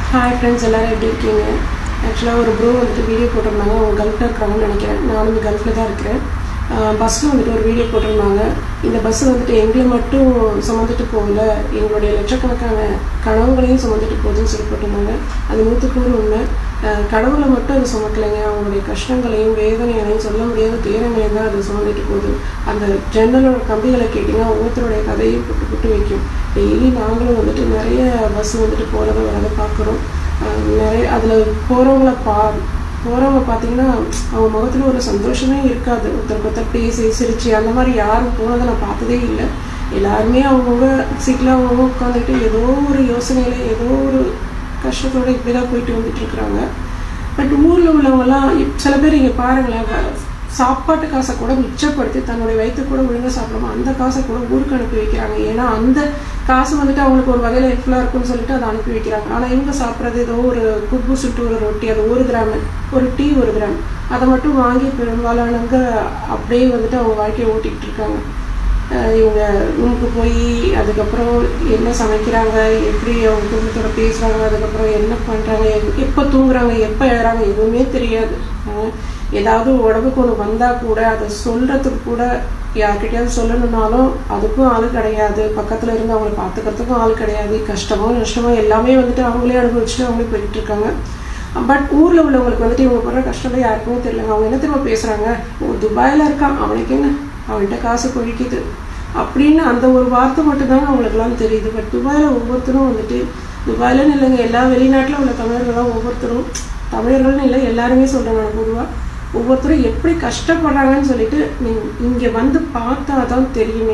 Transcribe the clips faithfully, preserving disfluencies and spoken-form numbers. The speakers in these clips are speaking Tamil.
ஹாய் ஃப்ரெண்ட்ஸ், எல்லோரும் எப்படி இருக்கீங்க? ஆக்சுவலாக ஒரு ப்ரோ வந்துட்டு வீடியோ போட்டிருந்தாங்க. அவங்க கல்ஃபில் இருக்கிறாங்கன்னு நினைக்கிறேன். நானும் இந்த கல்ஃபில் தான் இருக்கிறேன். பஸ்ஸில் வந்துட்டு ஒரு வீடியோ போட்டிருந்தாங்க. இந்த பஸ்ஸு வந்துட்டு எங்களை மட்டும் சுமந்துட்டு போகல, எங்களுடைய லட்சக்கணக்கான கனவுகளையும் சுமந்துட்டு போகுதுன்னு சொல்லி போட்டிருந்தாங்க. அது நூற்றுக்கூறு உண்மை. கடவுளை மட்டும் அது சுமக்கலைங்க, அவங்களுடைய கஷ்டங்களையும் வேதனைகளையும் சொல்ல முடியாத துயரங்களையும் தான் அது சுமந்துட்டு போகுது. அந்த ஜன்னலோட கம்பிகளை கேட்டிங்கன்னா ஒவ்வொருத்தருடைய கதையும் புட்டு புட்டு வைக்கும். டெய்லி நாங்களும் வந்துட்டு நிறைய பஸ் வந்துட்டு போகிறத வரதை பார்க்குறோம். நிறைய அதில் போகிறவங்கள பா போகிறவங்க பார்த்தீங்கன்னா அவங்க முகத்தில் ஒரு சந்தோஷமே இருக்காது. ஒருத்தருக்கு ஒருத்தர் பேசி சிரிச்சு அந்த மாதிரி யாரும் போனதை நான் பார்த்ததே இல்லை. எல்லாருமே அவங்கவுங்க சீட்டில் அவங்கவுங்க உட்காந்துட்டு ஏதோ ஒரு யோசனையில் ஏதோ ஒரு கஷ்டத்தோடு இப்படி தான் போயிட்டு வந்துட்டு இருக்கிறாங்க. பட் ஊரில் உள்ளவங்கலாம் சில பேர் இங்கே பாருங்களேன், சாப்பாட்டு காசை கூட மிச்சப்படுத்தி தன்னுடைய வயிற்று கூட ஒழுங்காக சாப்பிடாம அந்த காசை கூட ஊருக்கு அனுப்பி வைக்கிறாங்க. ஏன்னா அந்த காசு வந்துட்டு அவங்களுக்கு ஒரு வகையில் ஹெல்ப்ஃபுல்லாக இருக்குன்னு சொல்லிட்டு அதை அனுப்பி வைக்கிறாங்க. ஆனால் இவங்க சாப்பிட்றது ஏதோ ஒரு குப்பு சுட்டு ஒரு ரொட்டி, அது ஒரு கிராம், ஒரு டீ ஒரு கிராம், அதை மட்டும் வாங்கி பெரும்பாலானவங்க அப்படியே வந்துட்டு அவங்க வாழ்க்கையை ஓட்டிக்கிட்டு இருக்காங்க. இவங்க ரூமுக்கு போய் அதுக்கப்புறம் என்ன சமைக்கிறாங்க, எப்படி அவங்க குடும்பத்தோட பேசுகிறாங்க, அதுக்கப்புறம் என்ன பண்ணுறாங்க, எப்போ தூங்குறாங்க, எப்போ எழுறாங்க, எதுவுமே தெரியாது. ஏதாவது உடம்புக்கு ஒன்று வந்தால் கூட அதை சொல்கிறதுக்கு கூட யார்கிட்டயாவது சொல்லணுன்னாலும் அதுக்கும் ஆள் கிடையாது. பக்கத்தில் இருந்து அவங்களை பார்த்துக்கிறதுக்கும் ஆள் கிடையாது. கஷ்டமோ நஷ்டமோ எல்லாமே வந்துட்டு அவங்களே அனுபவிச்சுட்டு அவங்களே போயிட்டு இருக்காங்க. பட் ஊரில் உள்ளவங்களுக்கு வந்துட்டு இவங்க போடுற கஷ்டம்லாம் யாருக்குமே தெரியலங்க. அவங்க என்ன திரும்ப பேசுகிறாங்க, ஓ துபாயில் இருக்கான், அவனுக்கு என்ன, அவன்கிட்ட காசு கொழிக்குது அப்படின்னு அந்த ஒரு வார்த்தை மட்டும்தாங்க அவங்களுக்குலாம் தெரியுது. பட் துபாயில் ஒவ்வொருத்தரும் வந்துட்டு, துபாயிலன்னு இல்லைங்க, எல்லா வெளிநாட்டில் உள்ள தமிழர்கள்லாம் ஒவ்வொருத்தரும், தமிழர்கள்னு இல்லை எல்லாருமே சொல்கிறாங்க நான் பொதுவாக, ஒவ்வொருத்தரும் எப்படி கஷ்டப்படுறாங்கன்னு சொல்லிட்டு நீங்கள் இங்கே வந்து பார்த்தா தான் தெரியுமே,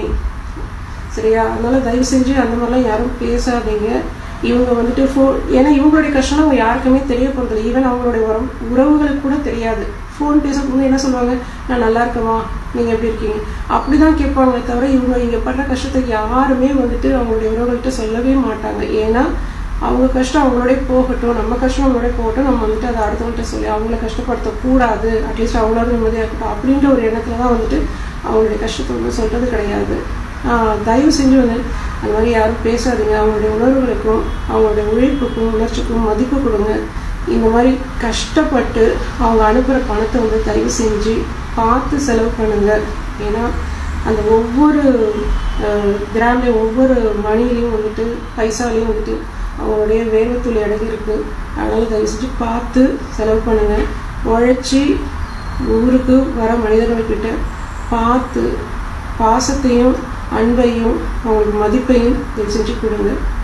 சரியா? அதனால் தயவு செஞ்சு அந்த மாதிரிலாம் யாரும் பேசாதீங்க. இவங்க வந்துட்டு ஃபோ ஏன்னா இவங்களுடைய கஷ்டம் அவங்க யாருக்குமே தெரிய போகிறதில்ல. ஈவன் அவங்களுடைய உறவு உறவுகளுக்கு கூட தெரியாது. ஃபோன் பேசக்கூட என்ன சொல்லுவாங்க, நான் நல்லா இருக்கவா, நீங்கள் எப்படி இருக்கீங்க, அப்படி தான் கேட்பாங்களே தவிர இவங்க இங்கே படுற கஷ்டத்தை யாருமே வந்துட்டு அவங்களுடைய உறவுகள்கிட்ட சொல்லவே மாட்டாங்க. ஏன்னா அவங்க கஷ்டம் அவங்களோடய போகட்டும், நம்ம கஷ்டம் அவங்களோட போகட்டும், நம்ம வந்துட்டு அதை அடுத்தவங்கள்ட்ட சொல்லி அவங்கள கஷ்டப்படுத்தக்கூடாது, அட்லீஸ்ட் அவங்களோட நிம்மதியாக இருக்கட்டும் அப்படின்ற ஒரு எண்ணத்தில் தான் வந்துட்டு அவங்களுடைய கஷ்டத்தை வந்து சொல்கிறது கிடையாது. தயவு செஞ்சு வந்து அந்த மாதிரி யாரும் பேசாதீங்க. அவங்களுடைய உணர்வுகளுக்கும் அவங்களுடைய உழைப்புக்கும் உணர்ச்சிக்கும் மதிப்பு கொடுங்க. இந்த மாதிரி கஷ்டப்பட்டு அவங்க அனுப்புகிற பணத்தை வந்து தயவு செஞ்சு பார்த்து செலவு பண்ணுங்க. ஏன்னா அந்த ஒவ்வொரு கிராம்லேயும் ஒவ்வொரு மணிலையும் வந்துட்டு பைசாலையும் வந்துட்டு அவங்களுடைய வேர்வத்துளி அடங்கி இருக்குது. அதனால் தயவு செஞ்சு பார்த்து செலவு பண்ணுங்கள். உழைச்சி ஊருக்கு வர மனிதர்கள்கிட்ட பார்த்து பாசத்தையும் அன்பையும் அவங்களுக்கு மதிப்பையும் தயவு செஞ்சு கொடுங்க.